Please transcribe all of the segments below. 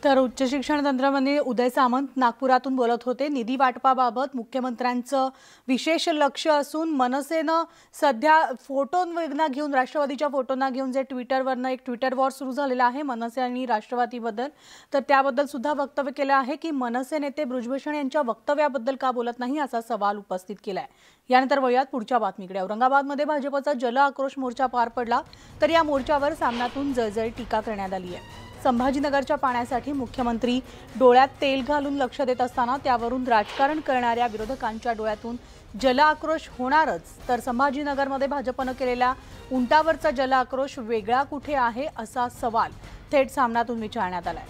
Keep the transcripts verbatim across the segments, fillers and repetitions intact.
तर उच्च शिक्षण तंत्रमंत्री उदय सामंत नागपुरातून बोलत होते। निधी वाटपाबाबत मुख्यमंत्र्यांचं विशेष लक्ष असून मनसेनं सध्या फोटोंना घेऊन राष्ट्रवादीच्या फोटोंना घेऊन जे ट्विटरवरनं एक ट्विटर वॉर सुरू झालेला आहे मनसे आणि राष्ट्रवादीबद्दल, तर त्याबद्दल सुद्धा वक्तव्य केलं आहे की मनसे नेते बृजभूषण यांच्या वक्तव्याबद्दल का बोलत नाही असा सवाल उपस्थित केलाय। यानंतर वळूयात पुढच्या बातमीकडे। औरंगाबादमध्ये भाजपचा जल आक्रोश मोर्चा पार पडला, तर या मोर्चावर सामनातून जळजळ टीका करण्यात आली आहे। संभाजीनगरच्या पाण्यासाठी मुख्यमंत्री डोळ्यात तेल घालून लक्ष देत असताना त्यावरून राजकारण करणाऱ्या विरोधकांच्या डोळ्यातून जल आक्रोश होणारच, तर संभाजीनगरमध्ये भाजपने केलेला उंटावरचा जल आक्रोश वेगळा कुठे आहे असा सवाल थेट सामनातून विचारण्यात आलाय।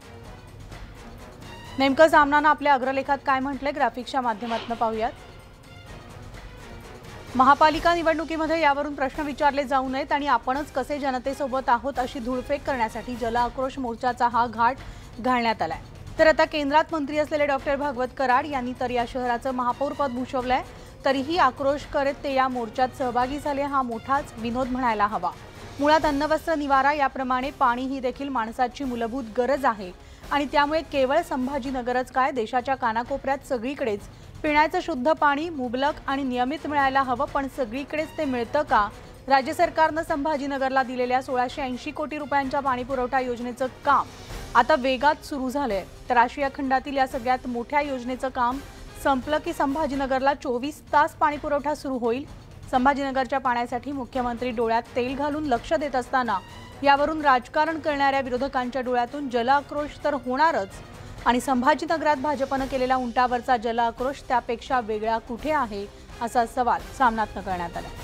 नेमकं सामनानं आपल्या अग्रलेखात काय म्हटलंय ग्राफिक्सच्या माध्यमातून पाहूयात। महापालिका निवडणुकीमध्ये यावरून प्रश्न विचारले जाऊ नयेत आणि आपणच कसे जनतेसोबत आहोत अशी धुळफेक करण्यासाठी जल आक्रोश मोर्चाचा हा घाट घालण्यात आलाय। तर आता केंद्रात मंत्री असलेले डॉक्टर भागवत कराड यांनी तर या शहराचं महापौरपद भूषवलंय, तरीही आक्रोश करत ते या मोर्चात सहभागी झाले हा मोठाच विनोद म्हणायला हवा। मुळात अन्न वस्त्र निवारा याप्रमाणे पाणी ही देखील माणसाची मूलभूत गरज आहे आणि त्यामुळे केवळ संभाजीनगरच काय देशाच्या कानाकोपऱ्यात सगळीकडेच पिण्याचं शुद्ध पाणी मुबलक आणि नियमित मिळायला हवं, पण सगळीकडेच ते मिळतं का? राज्य सरकारनं संभाजीनगरला दिलेल्या सोळाशे ऐंशी कोटी रुपयांच्या पाणीपुरवठा योजनेचं काम आता वेगात सुरू झालंय, तर आशिया खंडातील या सगळ्यात मोठ्या योजनेचं काम संपलं की संभाजीनगरला चोवीस तास पाणीपुरवठा सुरू होईल। संभाजीनगरच्या पाण्यासाठी मुख्यमंत्री डोळ्यात तेल घालून लक्ष देत असताना यावरून राजकारण करणाऱ्या विरोधकांच्या डोळ्यातून जल आक्रोश तर होणारच आणि संभाजीनगरात भाजपने केलेला उंटावरचा जल आक्रोश त्यापेक्षा वेगळा कुठे आहे असा सवाल सामनातनं करण्यात आला।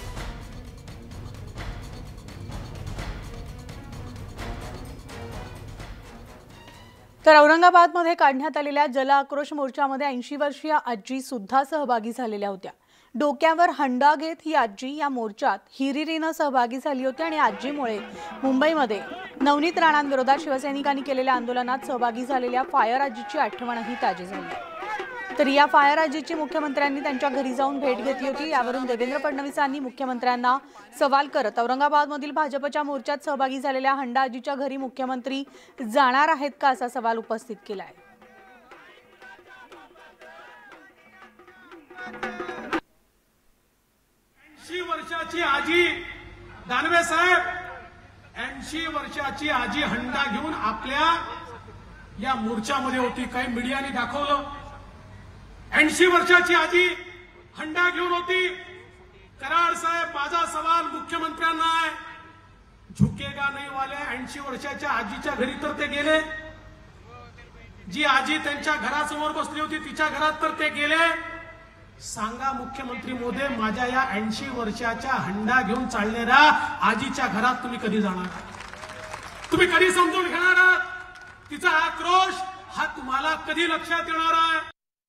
तर औरंगाबादमध्ये काढण्यात आलेल्या जल आक्रोश मोर्चामध्ये ऐंशी वर्षीय आजी सुद्धा सहभागी झालेल्या होत्या। डोक्यावर हंडा घेत ही आजी या मोर्चात हिरिरीनं सहभागी झाली होती आणि आजीमुळे मुंबईमध्ये नवनीत राणांविरोधात शिवसैनिकांनी केलेल्या आंदोलनात सहभागी झालेल्या फायर आजीची आठवणही ताजी झाली। तर या फायर आजीची मुख्यमंत्र्यांनी त्यांच्या घरी जाऊन भेट घेतली होती। यावरून देवेंद्र फडणवीसांनी मुख्यमंत्र्यांना सवाल करत औरंगाबादमधील भाजपच्या मोर्चात सहभागी झालेल्या हंडा आजीच्या घरी मुख्यमंत्री जाणार आहेत का असा सवाल उपस्थित केलाय। ऐंशी वर्षाची आजी दानवे साहेब, ऐंशी वर्षाची आजी हंडा घेऊन आपल्या या मोर्चामध्ये होती। काही मीडियाने दाखवलं ऐंशी वर्षाची आजी हंडा घेऊन होती। कराड साहेब, माझा सवाल मुख्यमंत्र्यांना आहे, झुकेगा नाही वाले ऐंशी वर्षाच्या आजीच्या घरी तर ते गेले, जी आजी त्यांच्या घरासमोर बसली होती तिच्या घरात तर ते गेले। सांगा मुख्यमंत्री मोदी, माझ्या या ऐंशी वर्षाच्या हंडा घेऊन चालणाऱ्या आजीच्या घरात तुम्ही कधी जाणार? तुम्ही कधी समजून घेणार आहात? तिचा आक्रोश हा तुम्हाला कधी लक्षात येणार आहे?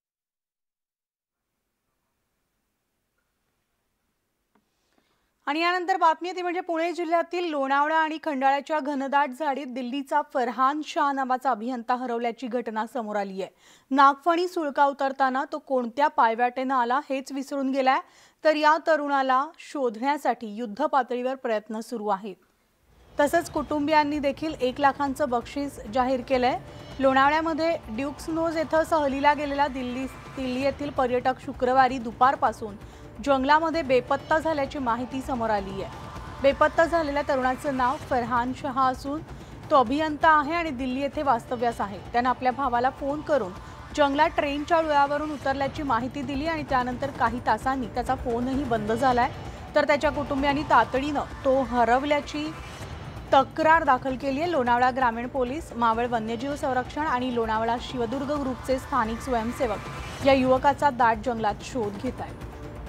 आणि यानंतर बातमी ती म्हणजे पुणे जिल्ह्यातील लोणावळा आणि खंडाळ्याच्या घनदाट झाडीत दिल्लीचा फरहान शाह नावाचा अभियंता हरवल्याची घटना समोर आली आहे। नागफणी सुळका उतरताना तो कोणत्या पायवाटेनं आला हेच विसरून गेलाय, तर या तरुणाला शोधण्यासाठी युद्ध पातळीवर प्रयत्न सुरू आहेत। तसंच कुटुंबियांनी देखील एक लाखांचं बक्षीस जाहीर केलंय। लोणावळ्यामध्ये ड्यूक्स नोज येथे सहलीला गेलेला दिल्ली दिल्ली येथील पर्यटक शुक्रवारी दुपारपासून जंगलामध्ये बेपत्ता झाल्याची माहिती समोर आली आहे। बेपत्ता झालेल्या तरुणाचं नाव फरहान शाह असून तो अभियंता आहे आणि दिल्ली येथे वास्तव्यास आहे। त्याने आपल्या भावाला फोन करून जंगलात ट्रेनच्या रुळावरून उतरल्याची माहिती दिली आणि त्यानंतर काही तासांनी त्याचा फोनही बंद झालाय, तर त्याच्या कुटुंबियांनी तातडीनं तो हरवल्याची तक्रार दाखल केली आहे। लोणावळा ग्रामीण पोलीस, मावळ वन्यजीव संरक्षण आणि लोणावळा शिवदुर्ग ग्रुपचे स्थानिक स्वयंसेवक या युवकाचा दाट जंगलात शोध घेत आहेत।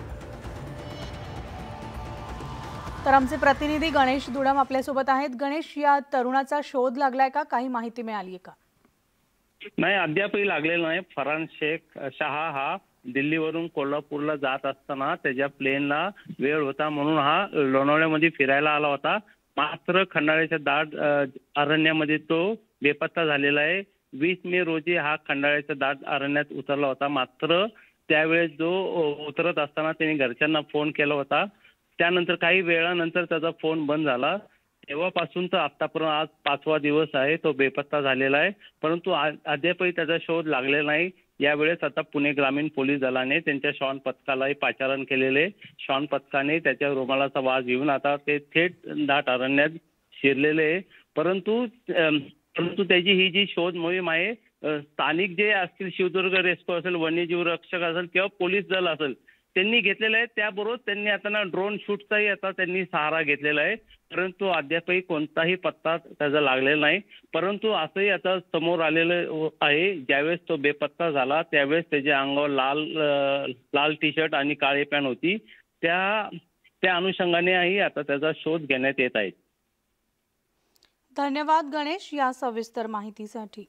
तर आमचे प्रतिनिधी गणेश दुडम आपल्यासोबत आहेत। गणेश, या तरुणाचा शोध लागलाय का? काही माहिती मिळाली का? नाही, अद्यापही लागलेला नाही। फरहान शेख शाह हा दिल्लीवरून कोल्हापूरला जात असताना त्याच्या प्लेनला वेळ होता म्हणून हा लोणावळ्यामध्ये फिरायला आला होता, मात्र खंडाळ्याच्या दाट अरण्यामध्ये तो बेपत्ता झालेला आहे। वीस मे रोजी हा खंडाळ्याच्या दाट अरण्यात उतरला होता, मात्र त्यावेळेस जो उतरत असताना त्याने घरच्यांना फोन केला होता, त्यानंतर काही वेळानंतर त्याचा फोन बंद झाला। तेव्हापासून तर आतापर्यंत आज पाचवा दिवस आहे तो बेपत्ता झालेला आहे, परंतु आ- अद्यापही त्याचा शोध लागलेला नाही. यावेळेस आता पुणे ग्रामीण पोलीस दलाने त्यांच्या श्वान पथकालाही पाचारण केलेले. श्वान पथकाने त्याच्या रुमालाचा वास घेऊन आता ते थेट दाट अरण्यात शिरलेले आहे. परंतु अम, परंतु त्याची ही जी शोध मोहीम आहे, अ, स्थानिक जे असतील, शिवदुर्ग रेस्क्यू असेल, वन्यजीव रक्षक असेल किंवा पोलीस दल असेल, त्यांनी घेतलेलं आहे. त्याबरोबर त्यांनी आता ना ड्रोन शूटचाही आता त्यांनी सहारा घेतलेला आहे, परंतु अद्यापही कोणताही पत्ता त्याचा लागलेला नाही. परंतु असंही आता समोर आलेलं आहे, ज्यावेळेस तो बेपत्ता झाला त्यावेळेस त्याच्या अंगावर लाल अ, लाल टी शर्ट आणि काळी पॅन्ट होती. त्या त्या अनुषंगानेही आता त्याचा शोध घेण्यात येत आहे. धन्यवाद गणेश या सविस्तर माहितीसाठी.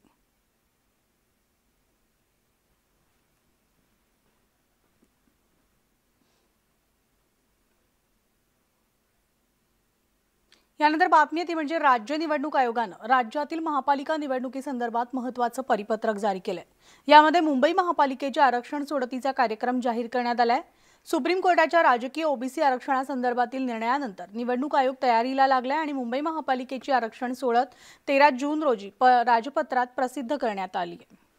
यानंतर बातमी आहे ती म्हणजे राज्य निवडणूक आयोगानं राज्यातील महापालिका निवडणुकीसंदर्भात महत्त्वाचं परिपत्रक जारी केलंय. यामध्ये मुंबई महापालिकेच्या आरक्षण सोडतीचा कार्यक्रम जाहीर करण्यात आलाय. सुप्रीम कोर्टाच्या राजकीय ओबीसी आरक्षणासंदर्भातील निर्णयानंतर निवडणूक आयोग तयारीला लागलाय आणि मुंबई महापालिकेची आरक्षण सोडत तेरा जून रोजी राजपत्रात प्रसिद्ध करण्यात आली आहे.